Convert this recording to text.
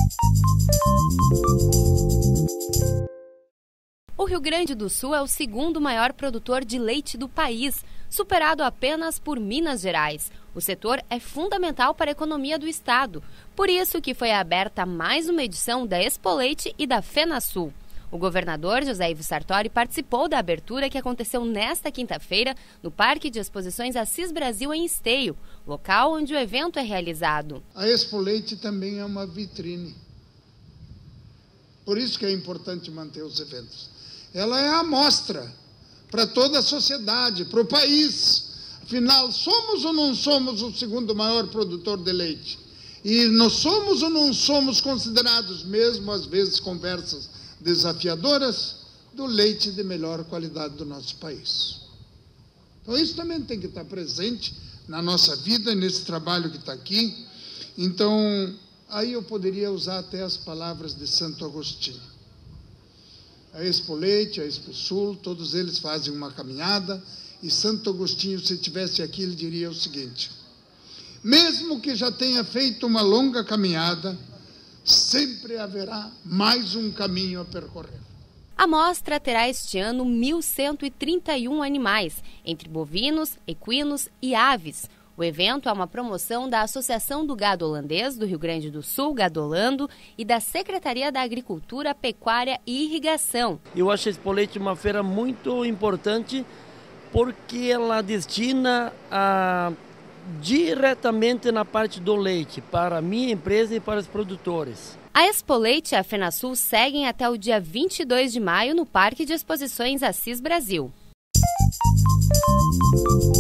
O Rio Grande do Sul é o segundo maior produtor de leite do país, superado apenas por Minas Gerais. O setor é fundamental para a economia do estado, por isso que foi aberta mais uma edição da Expo Leite e da FenaSul. O governador José Ivo Sartori participou da abertura que aconteceu nesta quinta-feira no Parque de Exposições Assis Brasil em Esteio, local onde o evento é realizado. A Expo Leite também é uma vitrine. Por isso que é importante manter os eventos. Ela é a amostra para toda a sociedade, para o país. Afinal, somos ou não somos o segundo maior produtor de leite? E nós somos ou não somos considerados, mesmo às vezes conversas desafiadoras, do leite de melhor qualidade do nosso país. Então isso também tem que estar presente na nossa vida, nesse trabalho que está aqui. Então, aí eu poderia usar até as palavras de Santo Agostinho. A Expo Leite, a Expo Sul, todos eles fazem uma caminhada, e Santo Agostinho, se estivesse aqui, ele diria o seguinte: mesmo que já tenha feito uma longa caminhada, sempre haverá mais um caminho a percorrer. A mostra terá este ano 1.131 animais, entre bovinos, equinos e aves. O evento é uma promoção da Associação do Gado Holandês do Rio Grande do Sul, Gadolando, e da Secretaria da Agricultura, Pecuária e Irrigação. Eu acho a Expo Leite uma feira muito importante porque ela destina diretamente na parte do leite, para a minha empresa e para os produtores. A Expo Leite e a FenaSul seguem até o dia 22 de maio no Parque de Exposições Assis Brasil.